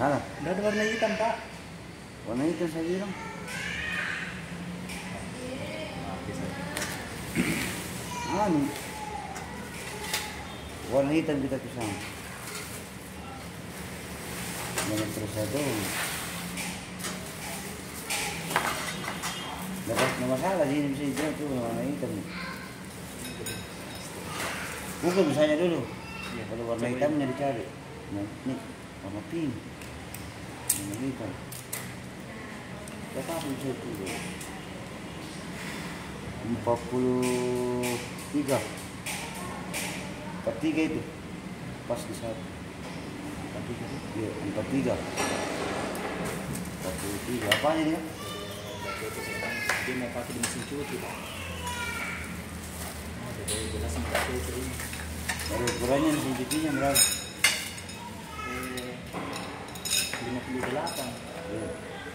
Salah. Udah ada warna hitam, Pak. Warna hitam saya bilang. Anu. Warna hitam kita pisang. Jangan terus satu. Dapat masalah sih, bisa dijual tuh warna hitam. Bukan misalnya dulu. Ya, Kalau warna hitamnya dicari. Nah, ini warna pink. Warna hitam. Berapa bisa itu? 43. 43 itu. Pas di saat 43. Iya, 43. 43. Apanya dia? Dia mau pakai di mesin cuci, Pak. Jadi jelas enggak cuci ini. Baru ukurannya mesin cucinya berapa? 58. Iya.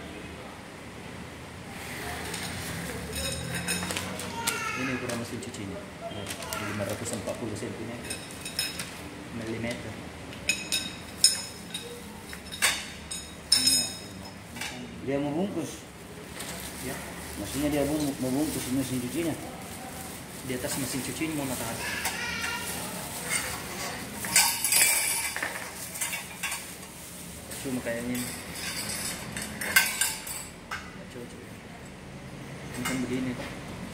Ini ukuran mesin cucinya. 540 cm. Milimeter. Dia mau bungkus. Ya, Maksudnya dia mau bungkus mesin cucinya. di atas mesin cuci ini mau tahan. Cuma kayaknya ini. Coba. Ini kan begini, Pak.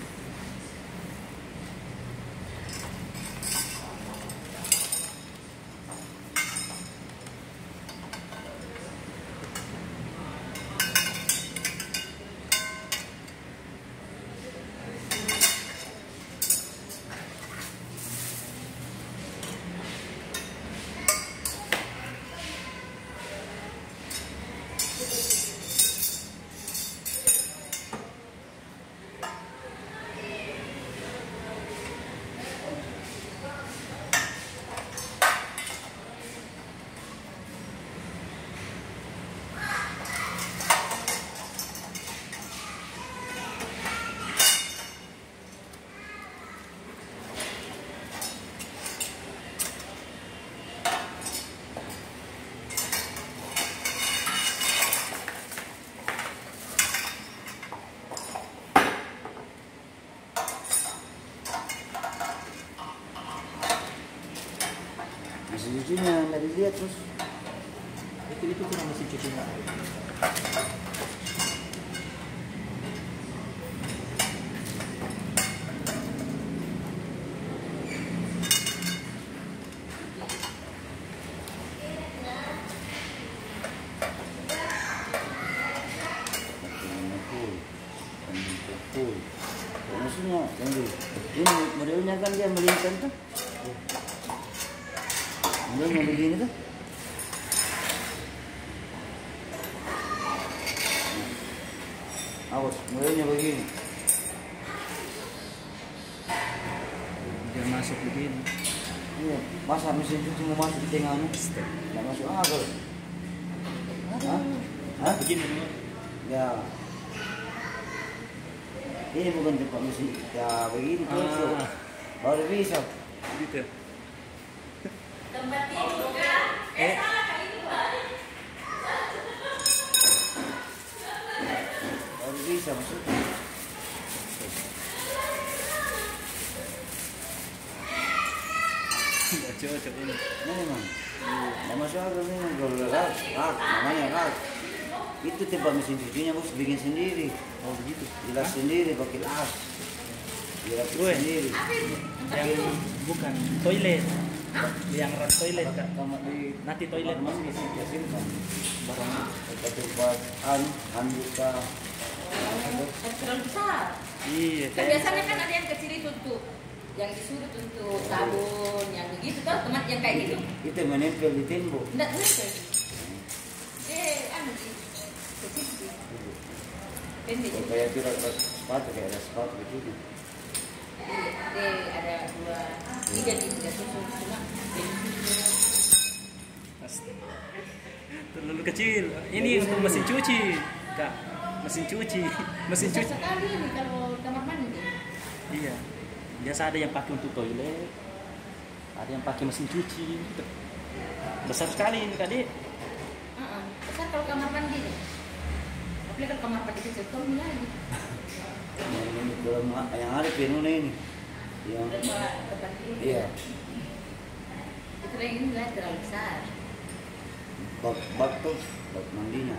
Mesin cucinya nggak dilihat terus. Itu kurang mesin cuci nggak? Maksudnya ini modelnya kan dia melingkar tuh. Modelnya begini tuh. Awas, modelnya begini. Dia masuk begini. Iya, masa mesin cuci mau masuk di tengahnya? Nggak masuk akal. Hah? Begini dulu. Ya. Ini bukan tempat mesin. Ya begini tuh. Baru bisa. Gitu. Tempat tidur kan? Salah kali ini, Pak. Baru bisa maksudnya. Nggak cocok ini. Nah memang. Nggak masuk akal memang. Kalau rak, namanya rak. Itu tempat mesin cucinya bos bikin sendiri. Oh begitu. Jelas sendiri pakai las. Jelas Gue. sendiri. Yang bukan toilet. Yang rak toilet, Kak. Kamar di Nanti toilet kamar mas mandi bisa ya simpan. barang. Tempat handuk kah. Terlalu besar. Iya. Kan biasanya kan ada yang kecil itu tuh, yang disuruh untuk sabun, yang begitu tuh, teman yang kayak gitu. Itu menempel di tembok. Enggak betul. Anu sih. Kecil sih. Pendek. Oh, kayak tidak ada sepatu, kayak ada sepatu begitu. Ada 2, 3 susun cuma Terlalu kecil. Ini untuk mesin cuci, Kak. Mesin cuci. Mesin besar cuci. sekali nih kalau kamar mandi. Iya. Biasa ada yang pakai untuk toilet. Ada yang pakai mesin cuci. Besar sekali ini, Kak, Dik. besar kalau kamar mandi. Tapi kalau kamar mandi kecil tuh lagi. Ini kalau yang ada penuhnya ini. Yang Tempat ini. iya. Itu yang ini lah terlalu besar. Bak tuh, bak mandinya.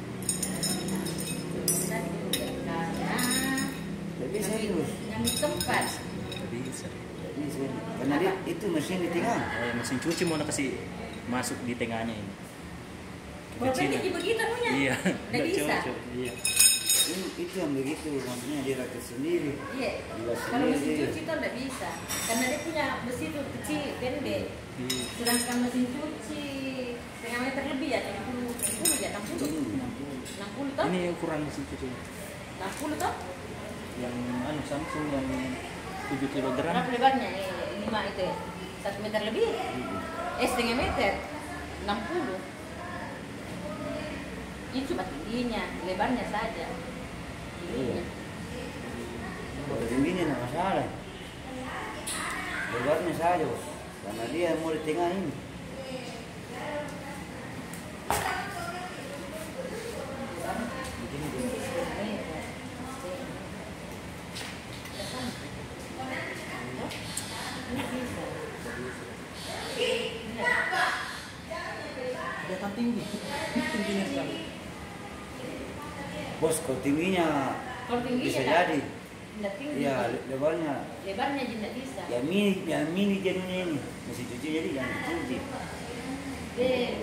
Besar juga karena Tidak bisa itu. ngambil tempat. Nggak bisa. Bisa. Karena dia, itu mesin di tengah. Mesin cuci mau kasih masuk di tengahnya ini. Kalau Kecilan. pendek begitu punya. Iya. Nggak bisa. cocok. Iya. Itu yang begitu, maksudnya dia rakit sendiri. Iya. Jelas Kalau mesin sendiri. cuci itu nggak bisa. Karena dia punya besi itu kecil, pendek. Iya. Sedangkan mesin cuci setengah meter lebih ya, 60 ya, 60. 60 toh? Ini ukuran mesin cuci 60 toh? yang Samsung yang 7 kilogram. Berapa lebarnya? 5 itu ya? 1 meter lebih? Setengah meter? 60. Ini cuma tingginya, lebarnya saja. Tingginya. Kalau tingginya tidak masalah. Lebarnya saja, Bos. Karena dia mau di tengah ini. Kelihatan tinggi. Tingginya sekali. Bos, kalau tingginya Kalau tingginya bisa nggak- jadi. nggak tinggi. Iya, lebarnya. Lebarnya aja nggak bisa. Yang mini jadinya ini. Mesin cuci jadi jangan dicuci. Deh.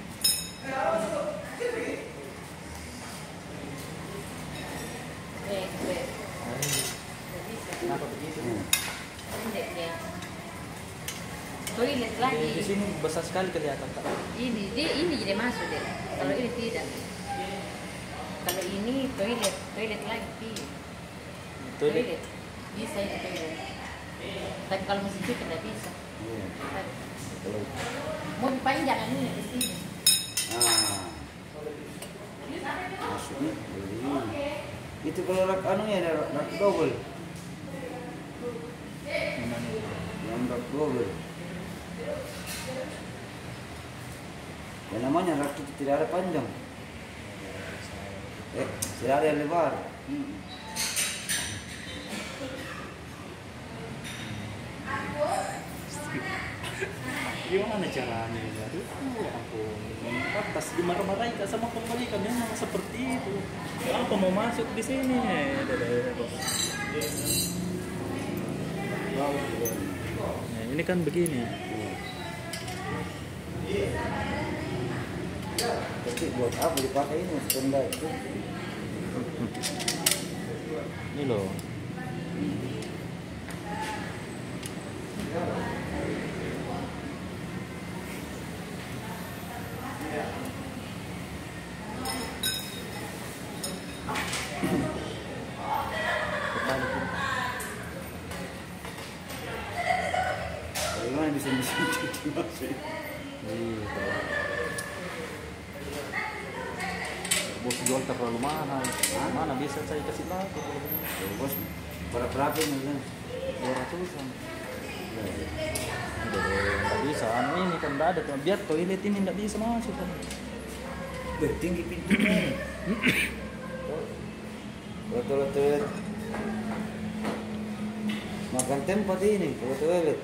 Nggak bisa. Kenapa begitu? Pendek dia. Toilet lagi. Di sini besar sekali kelihatan Kak. Ini jadi masuk deh. Kalau ini tidak. Kalau ini toilet lagi. Toilet. Bisa ini toilet. Tapi kalau mesin cuci tidak bisa. Iya. Kalau Mau dipanjang ini di sini. maksudnya begini. Itu kalau rak anunya ada rak double. Yang rak double. Yang namanya rak itu tidak ada panjang. Tidak ada yang lebar. Gimana caranya ya? Aduh, ya ampun. Atas dimarah-marahin Kak sama pembeli kan memang seperti itu. Apa mau masuk di sini? Nah, ini kan begini. Tapi buat apa dipakai ini tenda itu? Ini loh. Bagaimana bisa mesin cuci masuk? Bos jual terlalu mahal. Mana bisa saya kasih laku kalau begini? Bos, berapa ini kan? 200-an. Nggak bisa. Anu ini kan nggak ada. Biar toilet ini nggak bisa masuk kan. Tinggi pintunya. Kalau toilet makan tempat ini, kalau toilet.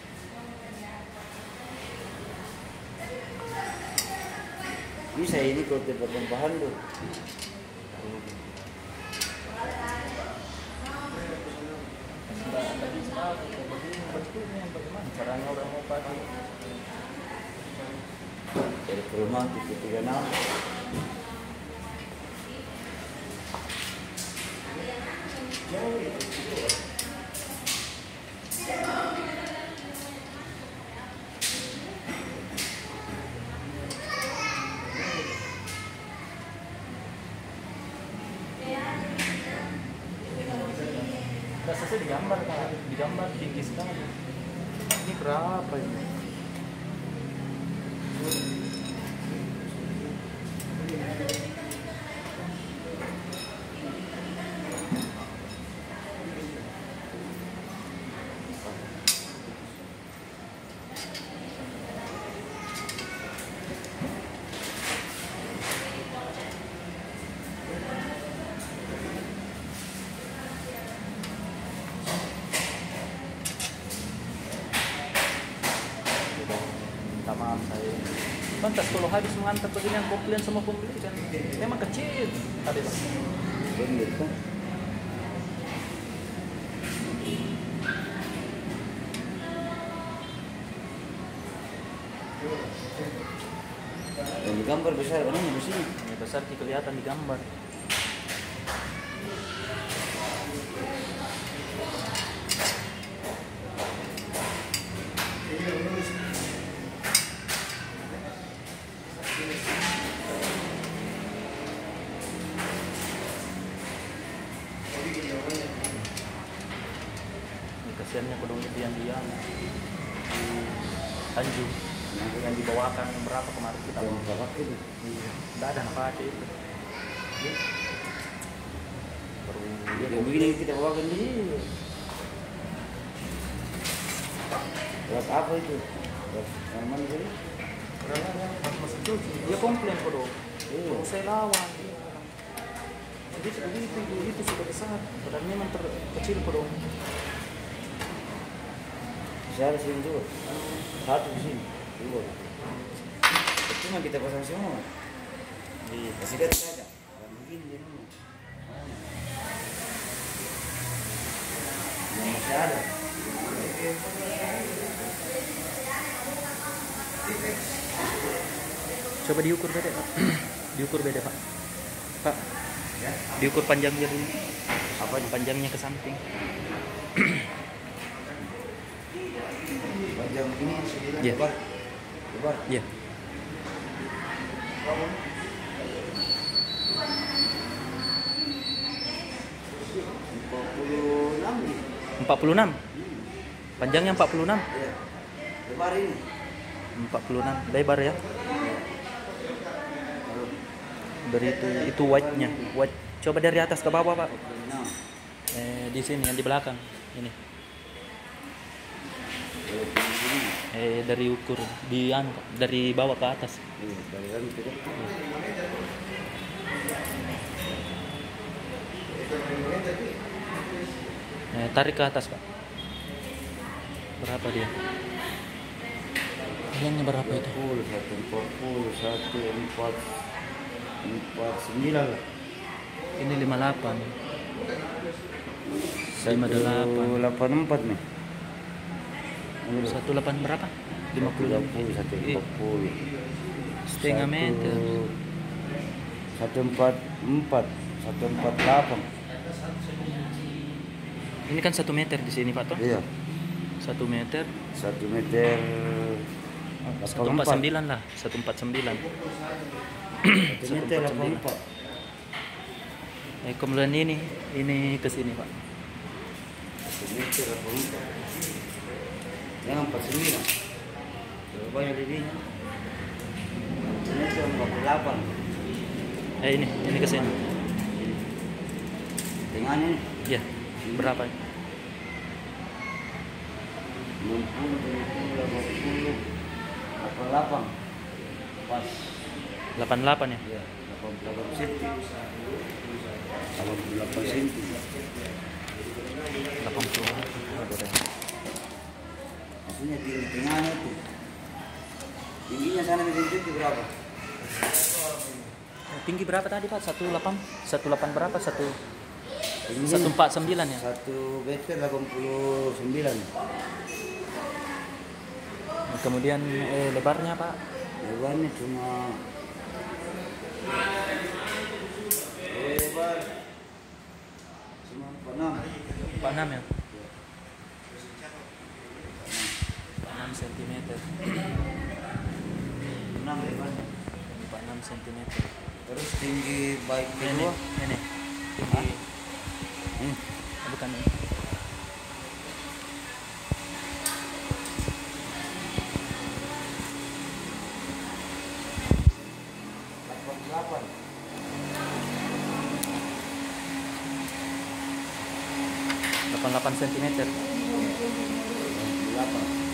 Bisa ini kalau tempat tempahan tuh. Nggak bisa. Begini bentuknya bagaimana? Caranya orang mau pakai. Dari perumahan itu 36. Nggak sesuai digambar kan? Digambar tinggi sekali. Ini berapa ini? lantas kalau habis mengantar beginian komplain sama pembeli kan memang kecil ada Pak. Bener kan? Yang digambar besar kan ini di sini. Ini besar kelihatan di gambar. Ini kasihannya kodong dian di Tanjung yang dibawakan berapa kemarin kita Yang berapa itu? tidak ada apa aja itu. Baru Yang begini kita bawakan ini. Berat apa itu? Berat yang mana tadi? masih cuci. Dia komplain kodong. Iya. Kalau saya lawan. Jadi itu sudah besar. Padahal memang terkecil kodong. Saya di sini juga. Satu di sini. Dua. Cuma kita pasang semua. Iya. Kasih lihat saja. Dan begini dia dulu. Yang masih ada. Coba diukur beda Pak. Diukur beda Pak. Pak. Ya. Diukur panjangnya dulu. Apa? Panjangnya ke samping. Panjang begini. Iya. Lebar. Lebar. Iya. Puluh 46. Panjangnya 46. Iya. Lebar ini. 46 lebar ya. Dari itu white-nya. White. Coba dari atas ke bawah, Pak. Nah. Di sini yang di belakang. Ini. Dari ukur di dari bawah ke atas. Iya, dari kan itu kan. Tarik ke atas, Pak. Berapa dia? Panjangnya berapa itu? 40, 149 lah. Ini 58. 58. 184 nih. 18 berapa? 50, 140. Setengah meter. 144, 148. Ini kan 1 meter di sini, Pak toh? Iya. 1 meter. 1 meter 149 lah, 149. 1 meter 84. Kemudian ini ke sini, Pak. 1 meter 84. Yang 49. Berapa banyak dirinya? 1 meter 48. Ini ke sini. Tengahnya nih. Ya, berapa? 60, 70, 80, 88. Pas. 88 ya? Iya, 88 cm. 88 cm. 80. Maksudnya di tengahnya itu. Tingginya sana mesin cuci berapa? Tinggi berapa tadi, Pak? 18 berapa? 149 ya? 1 meter 89. Kemudian lebarnya, Pak? Lebarnya cuma lebar cuma 46. 46 ya? 46 cm. 6 lebarnya. 46 cm. Terus tinggi baik Ini. kedua. Tinggi. Ini. Bukan ini. Delapan. 88 cm. 8.